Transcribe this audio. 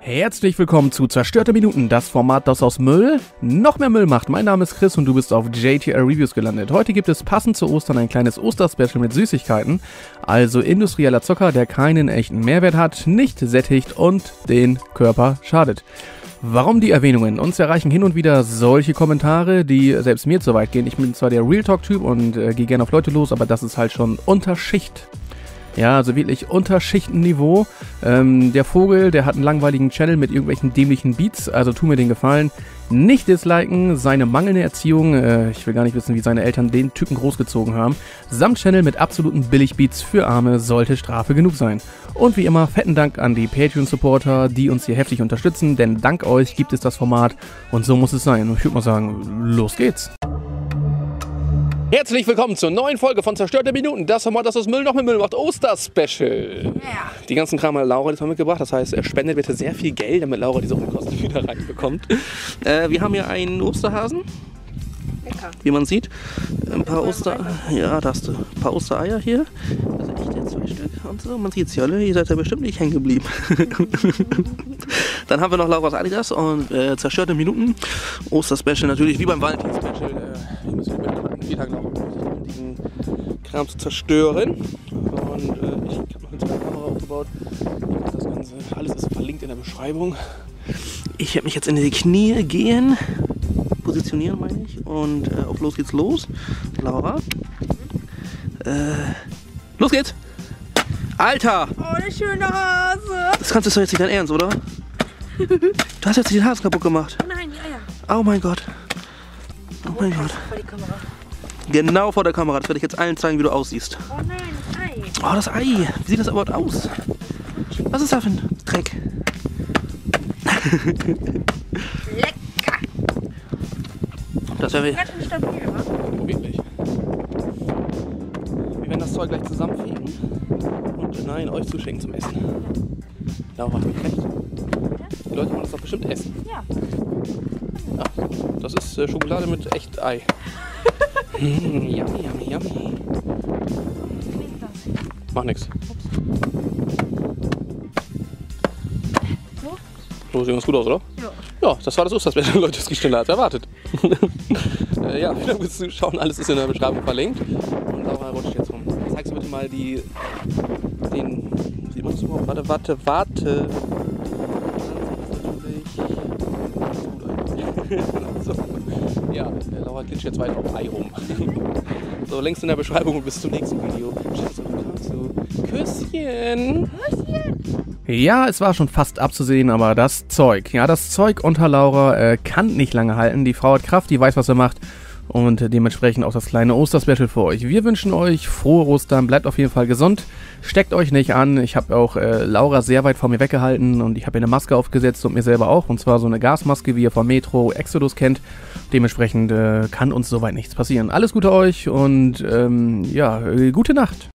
Herzlich willkommen zu Zerstörte Minuten, das Format, das aus Müll noch mehr Müll macht. Mein Name ist Chris und du bist auf JTR Reviews gelandet. Heute gibt es passend zu Ostern ein kleines Osterspecial mit Süßigkeiten, also industrieller Zucker, der keinen echten Mehrwert hat, nicht sättigt und den Körper schadet. Warum die Erwähnungen? Uns erreichen hin und wieder solche Kommentare, die selbst mir zu weit gehen. Ich bin zwar der Real Talk-Typ und gehe gerne auf Leute los, aber das ist halt schon Unterschicht. Ja, also wirklich Unterschichtenniveau. Der Vogel, der hat einen langweiligen Channel mit irgendwelchen dämlichen Beats, also tu mir den Gefallen. Nicht disliken, seine mangelnde Erziehung, ich will gar nicht wissen, wie seine Eltern den Typen großgezogen haben, samt Channel mit absoluten Billigbeats für Arme sollte Strafe genug sein. Und wie immer, fetten Dank an die Patreon-Supporter, die uns hier heftig unterstützen, denn dank euch gibt es das Format und so muss es sein. Und ich würde mal sagen, los geht's. Herzlich willkommen zur neuen Folge von Zerstörte Minuten, das Format, das aus Müll noch mehr Müll macht, Oster-Special. Yeah. Die ganzen Kram hat Laura diesmal mitgebracht, das heißt, spendet bitte sehr viel Geld, damit Laura diese Unkosten wieder reinbekommt. Wir haben hier einen Osterhasen, lecker. Wie man sieht, ein paar ja, da hast du ein paar Ostereier hier, also echt 2 Stück und so, man sieht es ja alle, ihr seid ja bestimmt nicht hängen geblieben. Dann haben wir noch Lauras Adidas und Zerstörte Minuten, Oster-Special natürlich, wie beim Valentin-Special, hier müssen wir wie lange noch, um diesen Kram zu zerstören. Und ich habe noch eine zweite Kamera aufgebaut. Das Ganze, alles ist verlinkt in der Beschreibung. Ich werde mich jetzt in die Knie gehen, positionieren meine ich, und auf los geht's los. Laura. Los geht's! Alter! Oh, der schöne Hase! Das kannst du doch jetzt nicht dein Ernst, oder? Du hast jetzt den Hasen kaputt gemacht. Nein, die Eier. Oh mein Gott. Oh mein Gott. Vor die Kamera. Genau vor der Kamera. Das werde ich jetzt allen zeigen, wie du aussiehst. Oh nein, das Ei. Oh, das Ei. Wie sieht das überhaupt aus? Was ist da für ein Dreck? Lecker. Das wäre Ganz schön stabil, wa? oh, wirklich. Wir werden das Zeug gleich zusammenfegen und nein, euch zuschenken zum Essen. Laura hat mich recht. Die Leute wollen das doch bestimmt essen. Ja. Ah, das ist Schokolade mit echt Ei. Yummy, yummy, yummy. Mach nix. So sieht ganz gut aus, oder? Ja. Ja, das war das Osterspecial, Leute, das riecht schneller als erwartet. Ja, wieder bis zu schauen, alles ist in der Beschreibung verlinkt. Und Laura rutscht jetzt rum. Zeigst du bitte mal den, sieht man das überhaupt? Warte. So. Ja, Laura glitscht jetzt weiter auf Ei rum. So, längst in der Beschreibung und bis zum nächsten Video. Küsschen! Ja, es war schon fast abzusehen, aber das Zeug unter Laura kann nicht lange halten. Die Frau hat Kraft, die weiß, was sie macht. Und dementsprechend auch das kleine Osterspecial für euch. Wir wünschen euch frohe Ostern, bleibt auf jeden Fall gesund, steckt euch nicht an. Ich habe auch Laura sehr weit vor mir weggehalten und ich habe ihr eine Maske aufgesetzt und mir selber auch. Und zwar so eine Gasmaske, wie ihr vom Metro Exodus kennt. Dementsprechend kann uns soweit nichts passieren. Alles Gute euch und ja, gute Nacht.